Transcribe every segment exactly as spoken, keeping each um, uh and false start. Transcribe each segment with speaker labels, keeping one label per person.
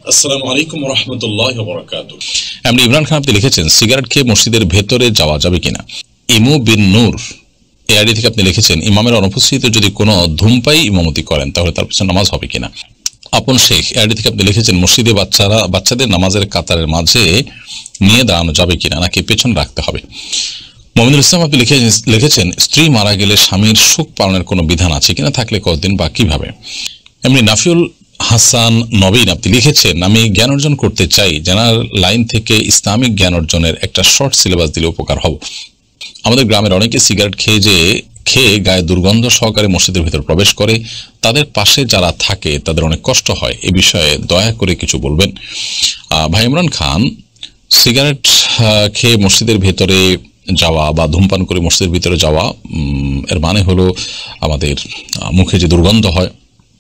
Speaker 1: আসসালামু আলাইকুম ওয়া রাহমাতুল্লাহি ওয়া বারাকাতুহু।
Speaker 2: এমনি ইমরান খান আপনি লিখেছেন সিগারেট খেয়ে মসজিদের ভেতরে যাওয়া যাবে কিনা। ইমু বিন নূর এই আইডি থেকে আপনি লিখেছেন ইমামের অনুপস্থিতিতে যদি কোনো ধূমপাই ইমামতি করেন তাহলে তার পিছনে নামাজ হবে কিনা। আপন শেখ এই আইডি থেকে আপনি লিখেছেন মসজিদে বাচ্চারা বাচ্চাদের নামাজের কাতারের মাঝে নিয়ে দাঁড়ানো যাবে কিনা নাকি পেছন রাখতে হবে। মোমিনুল ইসলাম আপনি লিখে লিখেছেন স্ত্রী মারা গেলে স্বামীর শোক পালনের কোনো বিধান আছে কিনা, থাকলে কতদিন বা কিভাবে। এমনি নাফিউল হাসান নবীন আপনি লিখেছেন আমি জ্ঞান অর্জন করতে চাই, জেনারেল লাইন থেকে ইসলামিক জ্ঞান অর্জনের একটা শর্ট সিলেবাস দিলে উপকার হব। আমাদের গ্রামের অনেকে সিগারেট খেয়ে যে খেয়ে গায়ে দুর্গন্ধ সহকারে মসজিদের ভিতর প্রবেশ করে, তাদের পাশে যারা থাকে তাদের অনেক কষ্ট হয়, এ বিষয়ে দয়া করে কিছু বলবেন। ভাই ইমরান খান, সিগারেট খেয়ে মসজিদের ভেতরে যাওয়া বা ধূমপান করে মসজিদের ভিতরে যাওয়া এর মানে হলো আমাদের মুখে যে দুর্গন্ধ হয়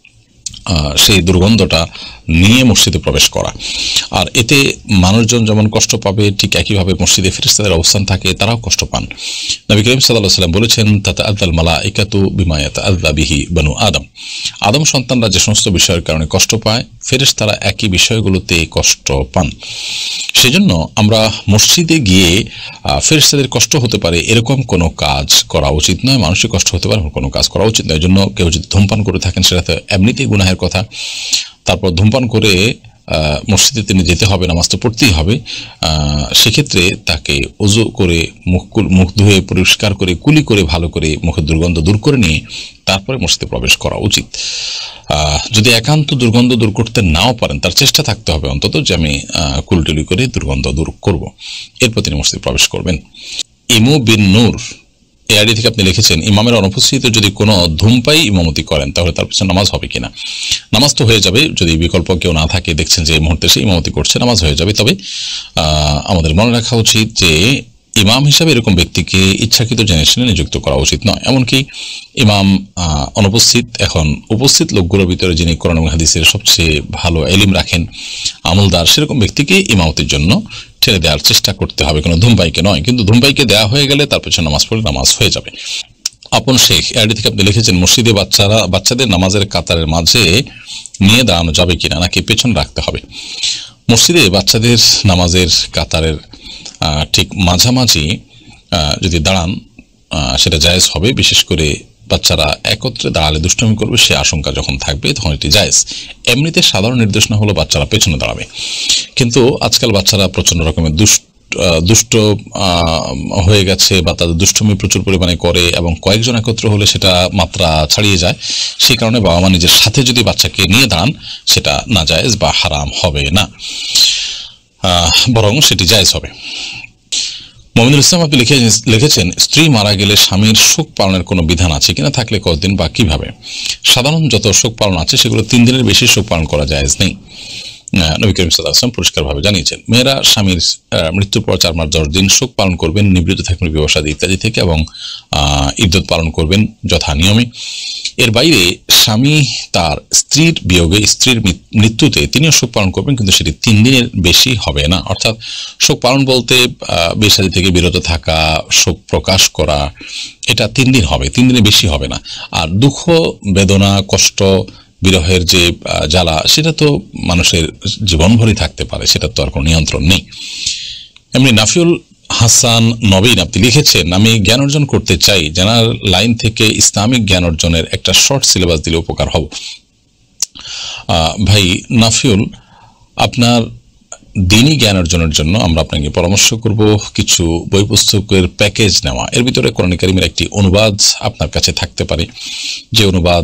Speaker 2: সেই দুর্গন্ধটা নিয়ে মসজিদে প্রবেশ করা। আর এতে মানুষজন যেমন কষ্ট পাবে ঠিক একইভাবে মসজিদে ফেরেশতাদের অবস্থান থাকে, তারাও কষ্ট পান। নবী করিম সাল্লাল্লাহু আলাইহি ওয়াসাল্লাম বলেছেন তাতাআযাল মালাইকাতু বিমা ইয়াতাআযা বিহি বনু আদম। আদম সন্তানরা যে সমস্ত বিষয়ের কারণে কষ্ট পায় ফেরেশতারা একই বিষয়গুলোতে কষ্ট পান। সেজন্য আমরা মসজিদে গিয়ে ফেরেশতাদের কষ্ট হতে পারে এরকম কোনো কাজ করা উচিত নয়, মানুষের কষ্ট হতে পারে কোনো কাজ করা উচিত নয়। এই জন্য কেউ যদি ধূমপান করে থাকেন সেটা তো এমনিতেই গুনাহের কথা। তারপর ধূমপান করে মসজিদে তিনি যেতে হবে, নামাজ তো পড়তেই হবে। সেক্ষেত্রে তাকে ওযু করে মুখ মুখ ধুয়ে পরিষ্কার করে কুলি করে ভালো করে মুখের দুর্গন্ধ দূর করে নিয়ে তারপরে মসজিদে প্রবেশ করা উচিত। যদি একান্ত দুর্গন্ধ দূর করতে নাও পারেন তার চেষ্টা থাকতে হবে অন্তত যে আমি কুলটুলি করে দুর্গন্ধ দূর করব, এরপর তিনি মসজিদে প্রবেশ করবেন। ইমু বিন নূর এই আইডি থেকে আপনি লিখেছেন ইমামের অনুপস্থিতিতে যদি কোনো ধূমপাই ইমামতি করেন তাহলে তার পিছনে নামাজ হবে কিনা। নামাজ তো হয়ে যাবে, যদি বিকল্প কেউ না থাকে, দেখছেন যে এই মুহূর্তে সে ইমামতি করছে, নামাজ হয়ে যাবে। তবে আমাদের মনে রাখা উচিত যে ইমাম হিসাবে এরকম ব্যক্তিকে ইচ্ছাকৃত জেনে শুনে নিযুক্ত করা উচিত নয়। এমনকি ইমাম অনুপস্থিত, এখন উপস্থিত লোকগুলোর ভিতরে যিনি কোরআন এবং হাদিসের সবচেয়ে ভালো এলিম রাখেন, আমলদার, সেরকম ব্যক্তিকে ইমামতির জন্য ছেড়ে দেওয়ার চেষ্টা করতে হবে, কোনো ধূমপাইকে নয়। কিন্তু ধূমপাইকে দেওয়া হয়ে গেলে তার পেছনে নামাজ পড়লে নামাজ হয়ে যাবে। আপন শেখ আইডি থেকে আপনি লিখেছেন মসজিদে বাচ্চারা বাচ্চাদের নামাজের কাতারের মাঝে নিয়ে দাঁড়ানো যাবে কিনা নাকি পেছন রাখতে হবে। মসজিদে বাচ্চাদের নামাজের কাতারের ঠিক মাঝামাঝি যদি দাঁড়ান সেটা জায়েজ হবে। বিশেষ করে বাচ্চারা একত্রে দাঁড়ালে দুষ্টুমি করবে সে আশঙ্কা যখন থাকবে তখন এটি জায়েজ। এমনিতে সাধারণ নির্দেশনা হলো বাচ্চারা পেছনে দাঁড়াবে, কিন্তু আজকাল বাচ্চারা প্রচন্ড রকমের দুষ্ট দুষ্ট হয়ে গেছে বা তাদের দুষ্টুমি প্রচুর পরিমাণে করে এবং কয়েকজন একত্র হলে সেটা মাত্রা ছাড়িয়ে যায়। সেই কারণে বাবা মা নিজের সাথে যদি বাচ্চাকে নিয়ে দাঁড়ান সেটা নাজায়েজ বা হারাম হবে না, বরং সেটি জায়েজ হবে। মোমিনুল ইসলাম আপনি লিখে লিখেছেন স্ত্রী মারা গেলে স্বামীর শোক পালনের কোনো বিধান আছে কিনা, থাকলে কতদিন বা কিভাবে। সাধারণ যত শোক পালন আছে সেগুলো তিন দিনের বেশি শোক পালন করা জায়েজ নেই। নবী করিম সাল্লাল্লাহু আলাইহি ওয়াসাল্লাম পরিষ্কারভাবে জানিয়েছেন মেয়েরা স্বামীর মৃত্যুর পর চার মাস দশ দিন শোক পালন করবেন, নিবৃত থাকবেন বিবাহ ইত্যাদি থেকে, এবং ইদ্যত পালন করবেন যথা নিয়মে। এর বাইরে স্বামী তার স্ত্রীর বিয়োগে, স্ত্রীর মৃত্যুতে তিনিও শোক পালন করবেন, কিন্তু সেটি তিন দিনের বেশি হবে না। অর্থাৎ শোক পালন বলতে বিয়ে শাদী থেকে বিরত থাকা, শোক প্রকাশ করা, এটা তিন দিন হবে, তিন দিনের বেশি হবে না। আর দুঃখ বেদনা কষ্ট বিরহের যে জ্বালা সেটা তো মানুষের জীবনভরই থাকতে পারে, সেটা তো আর কোনো নিয়ন্ত্রণ নেই। এমনি নাফিউল হাসান নবীন আপনি লিখেছেন আমি জ্ঞান অর্জন করতে চাই, জেনারেল লাইন থেকে ইসলামিক জ্ঞান অর্জনের একটা শর্ট সিলেবাস দিলে উপকার হব। ভাই নাফিউল, আপনার দিনী জ্ঞান অর্জনের জন্য আমরা আপনাকে পরামর্শ করব কিছু বই পুস্তকের প্যাকেজ নেওয়া। এর ভিতরে কোরআন কারীমের একটি অনুবাদ আপনার কাছে থাকতে পারে, যে অনুবাদ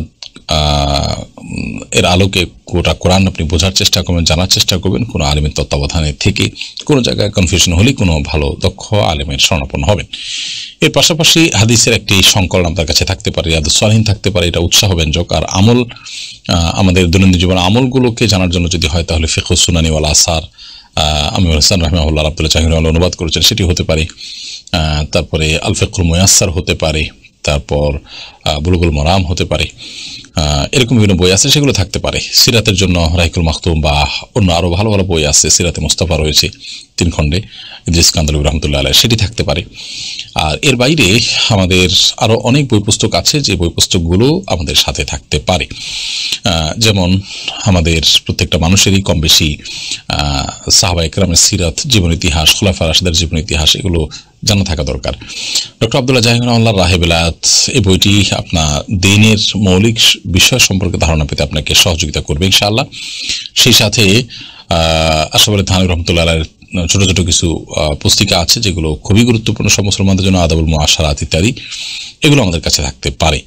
Speaker 2: এর আলোকে গোটা কোরআন আপনি বোঝার চেষ্টা করবেন, জানার চেষ্টা করবেন, কোনো আলেমের তত্ত্বাবধানে থেকে কোনো জায়গায় কনফিউশন হলে কোনো ভালো দক্ষ আলেমের শরণাপন্ন হবেন। এর পাশাপাশি হাদিসের একটি সংকলন আপনার কাছে থাকতে পারে, রিয়াদুস সালিহিন থাকতে পারে, এটা উৎসাহব্যঞ্জক। আর আমল, আমাদের দৈনন্দিন জীবনে আমলগুলোকে জানার জন্য যদি হয় তাহলে ফিকহুস সুনানি ওয়াল আসার আমির হাসান রাহিমাহুল্লাহ আব্দুল্লাহ জাহির অনুবাদ করেছেন, সেটি হতে পারে। তারপরে আল ফিকহুল মুয়াসসার হতে পারে। তারপর বুলুগুল মারাম হতে পারে, এরকম বিভিন্ন বই আছে, সেগুলো থাকতে পারে। সিরাতের জন্য রাহিকুল মাখতুম বা অন্য আরও ভালো ভালো বই আছে, সিরাতে মুস্তাফা রয়েছে তিন খণ্ডে, ইদ্রিস কান্দলবি রহমতুল্লাহ আলাইহ, সেটি থাকতে পারে। আর এর বাইরে আমাদের আরও অনেক বই পুস্তক আছে, যে বই পুস্তকগুলো আমাদের সাথে থাকতে পারে। যেমন আমাদের প্রত্যেকটা মানুষেরই কম বেশি সাহাবা ইকরামের সিরাত, জীবন ইতিহাস, খুলাফা রাশিদের জীবন ইতিহাস, এগুলো জানা থাকা দরকার। ডক্টর আব্দুল্লাহ জাহিদ রহমাতুল্লাহ রাহে বেলায়েত, এই বইটি আপনার দিনের মৌলিক বিষয় সম্পর্কে ধারণা পেতে আপনাকে সহযোগিতা করবে ইনশাআল্লাহ। সেই সাথে আশরাফ আলী থানভী রহমতুল্লাহ আলাইহির ছোট ছোট কিছু পুস্তিকা আছে, যেগুলো খুবই গুরুত্বপূর্ণ সব মুসলমানদের জন্য, আদাবুল মুআশারাত ইত্যাদি, এগুলো আমাদের কাছে থাকতে পারে।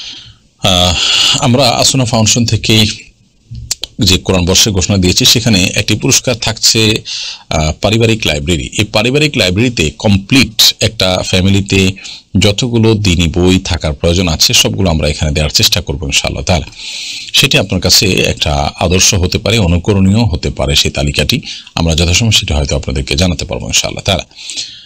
Speaker 2: আমরা আসুনা ফাউন্ডেশন থেকে যে কোরআন বর্ষের ঘোষণা দিয়েছি, সেখানে একটি পুরস্কার থাকছে পারিবারিক লাইব্রেরি। এই পারিবারিক লাইব্রেরিতে কমপ্লিট একটা ফ্যামিলিতে যতগুলো দিনী বই থাকার প্রয়োজন আছে, সবগুলো আমরা এখানে দেওয়ার চেষ্টা করবো ইনশাআল্লাহ তাআলা। সেটি আপনার কাছে একটা আদর্শ হতে পারে, অনুকরণীয় হতে পারে। সেই তালিকাটি আমরা যথাসময় সেটা হয়তো আপনাদেরকে জানাতে পারবো ইনশাআল্লাহ তাআলা।